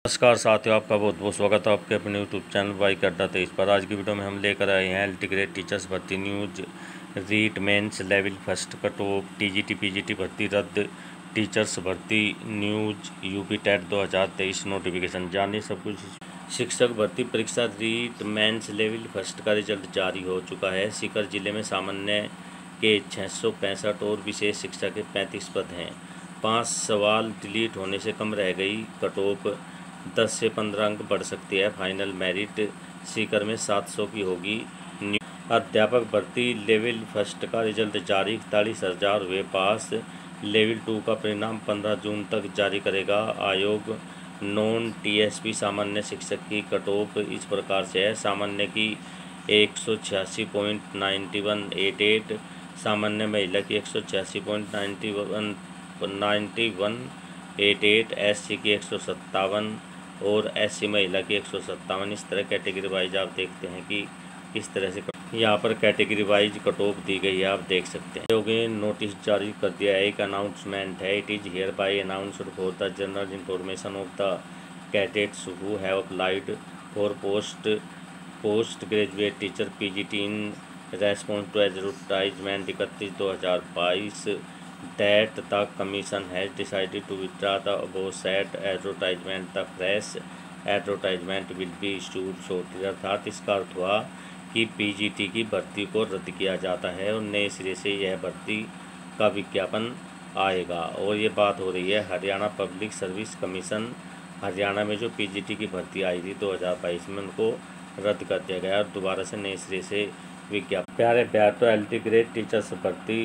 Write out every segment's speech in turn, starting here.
नमस्कार साथियों, आपका बहुत बहुत स्वागत है आपके अपने यूट्यूब चैनल बाइक अड्डा 23 पर। आज की वीडियो में हम लेकर आए हैं एलटी ग्रेड टीचर्स भर्ती news. REET mains level first cut off, TGT PGT भर्ती रद्द, टीचर्स भर्ती न्यूज, यूपी टेट 2023 नोटिफिकेशन। जानिए सब कुछ। शिक्षक भर्ती परीक्षा रीट मेंस लेवल फर्स्ट का रिजल्ट जारी हो चुका है। सीकर जिले में सामान्य के 665 और विशेष शिक्षा के 35 पद हैं। 5 सवाल डिलीट होने से कम रह गई कट ऑफ। 10 से 15 अंक बढ़ सकती है फाइनल मेरिट। सीकर में 700 की होगी। अध्यापक भर्ती लेवल फर्स्ट का रिजल्ट जारी, 41,000 हुए पास। लेवल 2 का परिणाम 15 जून तक जारी करेगा आयोग। नॉन टीएसपी सामान्य शिक्षक की कट ऑफ इस प्रकार से है। सामान्य की 186.9188, सामान्य महिला की 186.9188, एससी की 157 और एससी महिला की 157। इस तरह कैटेगरी वाइज आप देखते हैं कि इस तरह से यहाँ पर कैटेगरी वाइज कट ऑफ दी गई है, आप देख सकते हैं। लोगों ने नोटिस जारी कर दिया है, एक अनाउंसमेंट है। It is hereby announced for the general information of the cadets who have applied for post graduate teacher PGT in response to advertisement 31/2022 that the commission has decided to withdraw the above said advertisement. The fresh advertisement will be issued shortly। अर्थात इसका अर्थ हुआ कि PGT की भर्ती को रद्द किया जाता है और नए सिरे से यह भर्ती का विज्ञापन आएगा। और ये बात हो रही है Haryana public service commission. Haryana में जो पीजीटी की भर्ती आई थी 2022 में, उनको रद्द कर दिया गया और दोबारा से नए सिरे से विज्ञापन। प्यारे तो एलटी ग्रेड टीचर्स भर्ती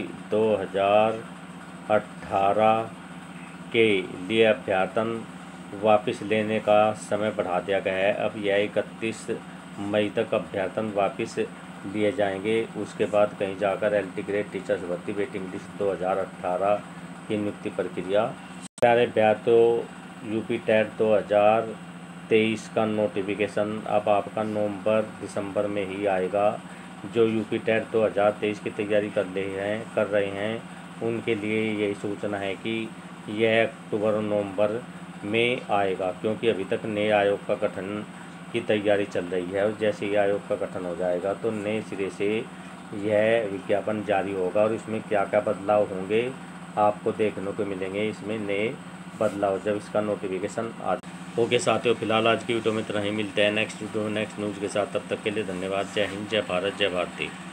2018 के लिए अभ्यर्थन वापस लेने का समय बढ़ा दिया गया है। अब यह 31 मई तक अभ्यर्थन वापस लिए जाएंगे। उसके बाद कहीं जाकर एलटी ग्रेड टीचर्स भर्ती वेटिंग लिस्ट 2018 की नियुक्ति प्रक्रिया। प्यारे तो यूपी टेट 2023 का नोटिफिकेशन अब आपका नवंबर दिसंबर में ही आएगा। जो यूपी टेट 2023 की तैयारी कर रहे हैं उनके लिए यही सूचना है कि यह अक्टूबर और नवंबर में आएगा, क्योंकि अभी तक नए आयोग का गठन की तैयारी चल रही है। और जैसे ही आयोग का गठन हो जाएगा तो नए सिरे से यह विज्ञापन जारी होगा और इसमें क्या क्या बदलाव होंगे आपको देखने को मिलेंगे। इसमें नए बदलाव जब इसका नोटिफिकेशन आ ओके साथियों, फिलहाल आज की वीडियो में इतना ही। मिलते हैं नेक्स्ट वीडियो में नेक्स्ट न्यूज़ के साथ। तब तक के लिए धन्यवाद। जय हिंद, जय भारत, जय भारती।